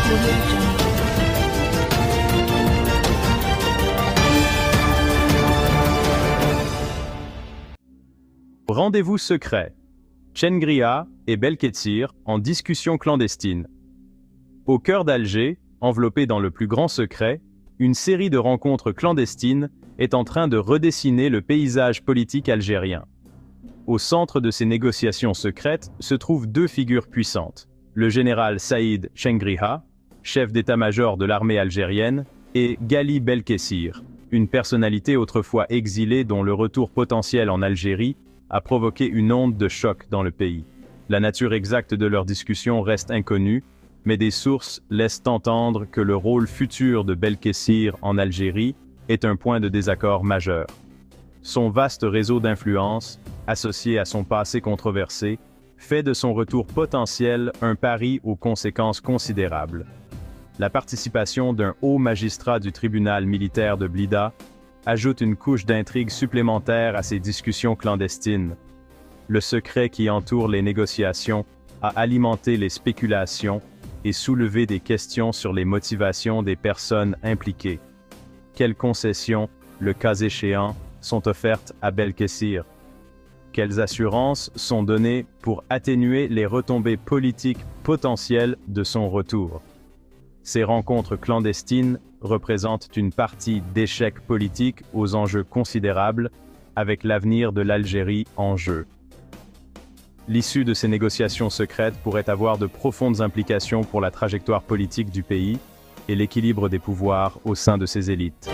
Rendez-vous secret. Tchengria et Belkessir en discussion clandestine. Au cœur d'Alger, enveloppé dans le plus grand secret, une série de rencontres clandestines est en train de redessiner le paysage politique algérien. Au centre de ces négociations secrètes se trouvent deux figures puissantes, le général Saïd Tchengria, chef d'état-major de l'armée algérienne, et Ghali Belkessir, une personnalité autrefois exilée dont le retour potentiel en Algérie a provoqué une onde de choc dans le pays. La nature exacte de leur discussion reste inconnue, mais des sources laissent entendre que le rôle futur de Belkessir en Algérie est un point de désaccord majeur. Son vaste réseau d'influence, associé à son passé controversé, fait de son retour potentiel un pari aux conséquences considérables. La participation d'un haut magistrat du tribunal militaire de Blida ajoute une couche d'intrigue supplémentaire à ces discussions clandestines. Le secret qui entoure les négociations a alimenté les spéculations et soulevé des questions sur les motivations des personnes impliquées. Quelles concessions, le cas échéant, sont offertes à Belkessir? Quelles assurances sont données pour atténuer les retombées politiques potentielles de son retour? Ces rencontres clandestines représentent une partie d'échecs politiques aux enjeux considérables, avec l'avenir de l'Algérie en jeu. L'issue de ces négociations secrètes pourrait avoir de profondes implications pour la trajectoire politique du pays et l'équilibre des pouvoirs au sein de ses élites.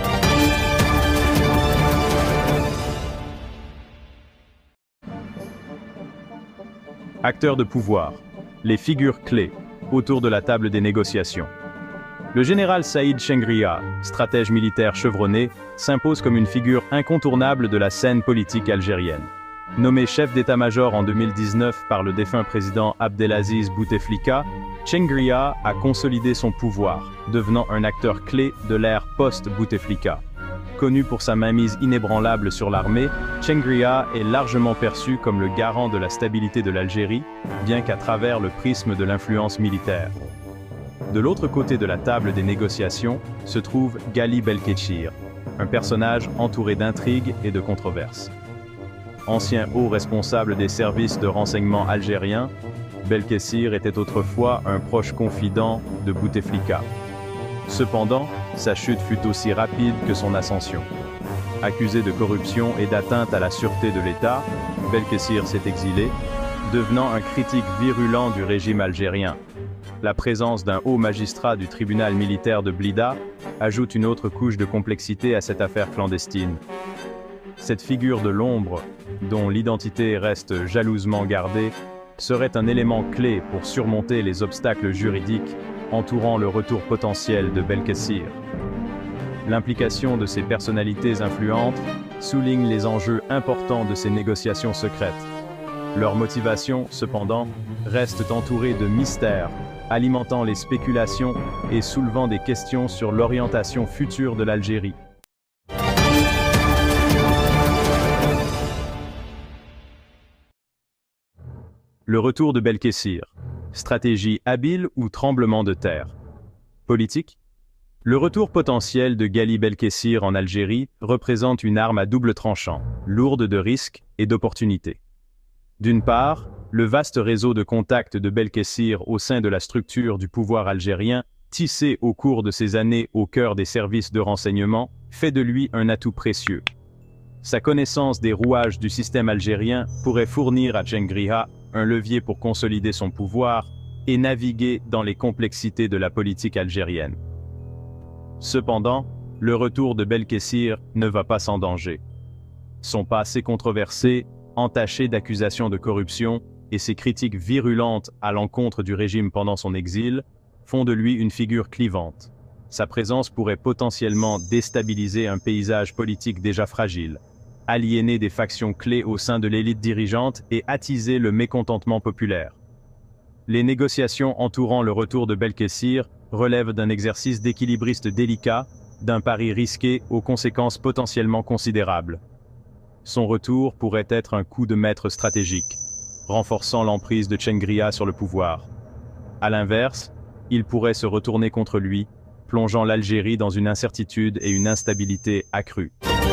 Acteurs de pouvoir, les figures clés autour de la table des négociations. Le général Saïd Tchengria, stratège militaire chevronné, s'impose comme une figure incontournable de la scène politique algérienne. Nommé chef d'état-major en 2019 par le défunt président Abdelaziz Bouteflika, Tchengria a consolidé son pouvoir, devenant un acteur clé de l'ère post-Bouteflika. Connu pour sa mainmise inébranlable sur l'armée, Tchengria est largement perçu comme le garant de la stabilité de l'Algérie, bien qu'à travers le prisme de l'influence militaire. De l'autre côté de la table des négociations se trouve Ghali Belkessir, un personnage entouré d'intrigues et de controverses. Ancien haut responsable des services de renseignement algériens, Belkessir était autrefois un proche confident de Bouteflika. Cependant, sa chute fut aussi rapide que son ascension. Accusé de corruption et d'atteinte à la sûreté de l'État, Belkessir s'est exilé, devenant un critique virulent du régime algérien. La présence d'un haut magistrat du tribunal militaire de Blida ajoute une autre couche de complexité à cette affaire clandestine. Cette figure de l'ombre, dont l'identité reste jalousement gardée, serait un élément clé pour surmonter les obstacles juridiques entourant le retour potentiel de Belkessir. L'implication de ces personnalités influentes souligne les enjeux importants de ces négociations secrètes. Leurs motivations, cependant, restent entourées de mystères, alimentant les spéculations et soulevant des questions sur l'orientation future de l'Algérie. Le retour de Belkessir. Stratégie habile ou tremblement de terre? Politique? Le retour potentiel de Ghali Belkessir en Algérie représente une arme à double tranchant, lourde de risques et d'opportunités. D'une part, le vaste réseau de contacts de Belkessir au sein de la structure du pouvoir algérien, tissé au cours de ces années au cœur des services de renseignement, fait de lui un atout précieux. Sa connaissance des rouages du système algérien pourrait fournir à Tchengria un levier pour consolider son pouvoir et naviguer dans les complexités de la politique algérienne. Cependant, le retour de Belkessir ne va pas sans danger. Son passé controversé, entaché d'accusations de corruption, et ses critiques virulentes à l'encontre du régime pendant son exil, font de lui une figure clivante. Sa présence pourrait potentiellement déstabiliser un paysage politique déjà fragile, aliéner des factions clés au sein de l'élite dirigeante et attiser le mécontentement populaire. Les négociations entourant le retour de Belkessir relèvent d'un exercice d'équilibriste délicat, d'un pari risqué aux conséquences potentiellement considérables. Son retour pourrait être un coup de maître stratégique, renforçant l'emprise de Tchengria sur le pouvoir. À l'inverse, il pourrait se retourner contre lui, plongeant l'Algérie dans une incertitude et une instabilité accrues.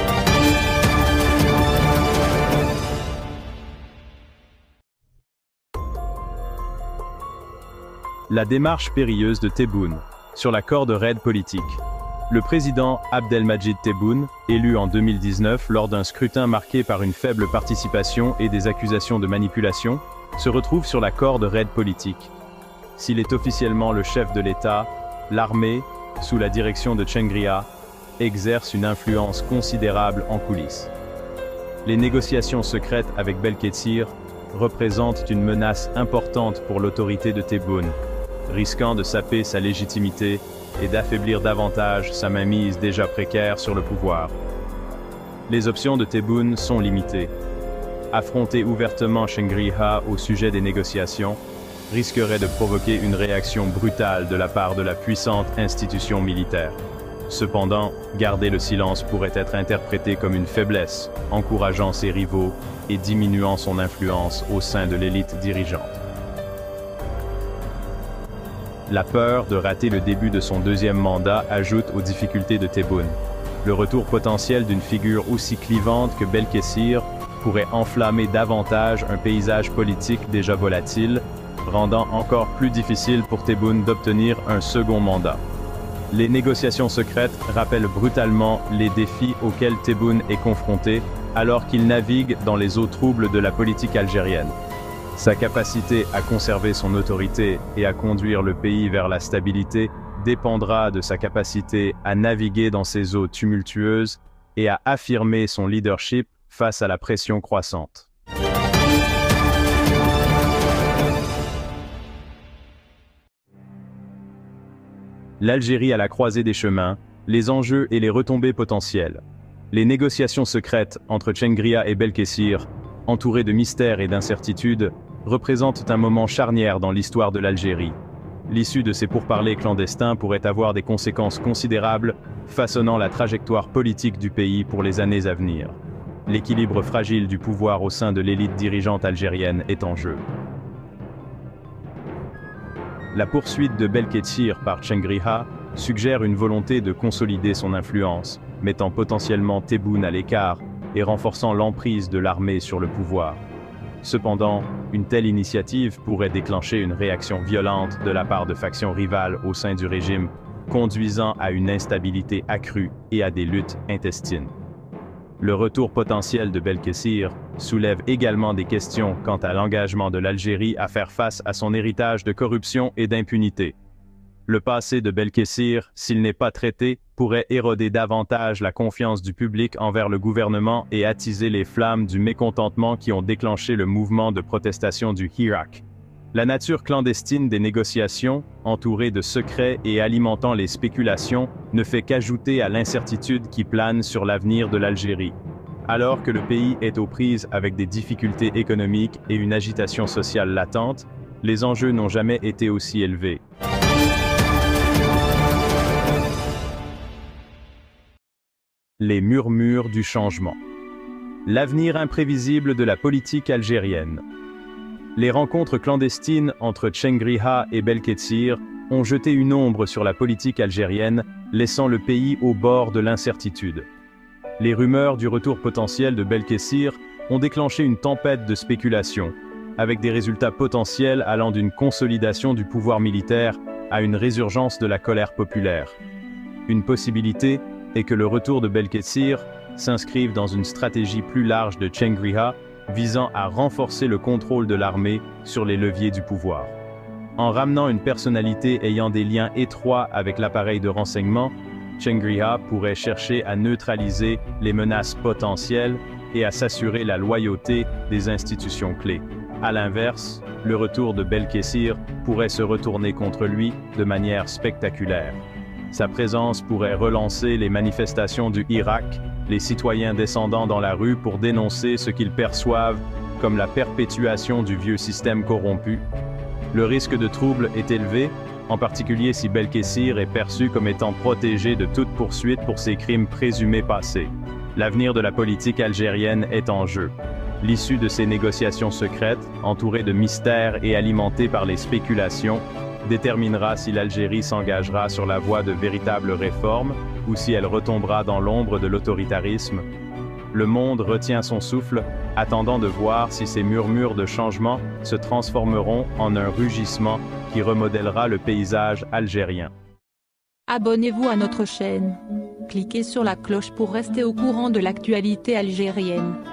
La démarche périlleuse de Tebboune sur la corde raide politique. Le président Abdelmadjid Tebboune, élu en 2019 lors d'un scrutin marqué par une faible participation et des accusations de manipulation, se retrouve sur la corde raide politique. S'il est officiellement le chef de l'État, l'armée, sous la direction de Tchengria, exerce une influence considérable en coulisses. Les négociations secrètes avec Belkessir représentent une menace importante pour l'autorité de Tebboune, risquant de saper sa légitimité et d'affaiblir davantage sa mainmise déjà précaire sur le pouvoir. Les options de Tebboune sont limitées. Affronter ouvertement Tchengria au sujet des négociations risquerait de provoquer une réaction brutale de la part de la puissante institution militaire. Cependant, garder le silence pourrait être interprété comme une faiblesse, encourageant ses rivaux et diminuant son influence au sein de l'élite dirigeante. La peur de rater le début de son deuxième mandat ajoute aux difficultés de Tebboune. Le retour potentiel d'une figure aussi clivante que Belkessir pourrait enflammer davantage un paysage politique déjà volatile, rendant encore plus difficile pour Tebboune d'obtenir un second mandat. Les négociations secrètes rappellent brutalement les défis auxquels Tebboune est confronté alors qu'il navigue dans les eaux troubles de la politique algérienne. Sa capacité à conserver son autorité et à conduire le pays vers la stabilité dépendra de sa capacité à naviguer dans ces eaux tumultueuses et à affirmer son leadership face à la pression croissante. L'Algérie à la croisée des chemins, les enjeux et les retombées potentielles. Les négociations secrètes entre Tchengria et Belkessir, entourées de mystères et d'incertitudes, représentent un moment charnière dans l'histoire de l'Algérie. L'issue de ces pourparlers clandestins pourrait avoir des conséquences considérables, façonnant la trajectoire politique du pays pour les années à venir. L'équilibre fragile du pouvoir au sein de l'élite dirigeante algérienne est en jeu. La poursuite de Belkessir par Tchengria suggère une volonté de consolider son influence, mettant potentiellement Tebboune à l'écart et renforçant l'emprise de l'armée sur le pouvoir. Cependant, une telle initiative pourrait déclencher une réaction violente de la part de factions rivales au sein du régime, conduisant à une instabilité accrue et à des luttes intestines. Le retour potentiel de Belkessir soulève également des questions quant à l'engagement de l'Algérie à faire face à son héritage de corruption et d'impunité. Le passé de Belkessir, s'il n'est pas traité, pourrait éroder davantage la confiance du public envers le gouvernement et attiser les flammes du mécontentement qui ont déclenché le mouvement de protestation du Hirak. La nature clandestine des négociations, entourée de secrets et alimentant les spéculations, ne fait qu'ajouter à l'incertitude qui plane sur l'avenir de l'Algérie. Alors que le pays est aux prises avec des difficultés économiques et une agitation sociale latente, les enjeux n'ont jamais été aussi élevés. Les murmures du changement. L'avenir imprévisible de la politique algérienne. Les rencontres clandestines entre Tchengria et Belkessir ont jeté une ombre sur la politique algérienne, laissant le pays au bord de l'incertitude. Les rumeurs du retour potentiel de Belkessir ont déclenché une tempête de spéculation, avec des résultats potentiels allant d'une consolidation du pouvoir militaire à une résurgence de la colère populaire. Une possibilité est que le retour de Belkessir s'inscrive dans une stratégie plus large de Tchengria visant à renforcer le contrôle de l'armée sur les leviers du pouvoir. En ramenant une personnalité ayant des liens étroits avec l'appareil de renseignement, Tchengria pourrait chercher à neutraliser les menaces potentielles et à s'assurer la loyauté des institutions clés. À l'inverse, le retour de Belkessir pourrait se retourner contre lui de manière spectaculaire. Sa présence pourrait relancer les manifestations du Hirak, les citoyens descendant dans la rue pour dénoncer ce qu'ils perçoivent comme la perpétuation du vieux système corrompu. Le risque de trouble est élevé, en particulier si Belkessir est perçu comme étant protégé de toute poursuite pour ses crimes présumés passés. L'avenir de la politique algérienne est en jeu. L'issue de ces négociations secrètes, entourées de mystères et alimentées par les spéculations, déterminera si l'Algérie s'engagera sur la voie de véritables réformes ou si elle retombera dans l'ombre de l'autoritarisme. Le monde retient son souffle, attendant de voir si ces murmures de changement se transformeront en un rugissement qui remodèlera le paysage algérien. Abonnez-vous à notre chaîne. Cliquez sur la cloche pour rester au courant de l'actualité algérienne.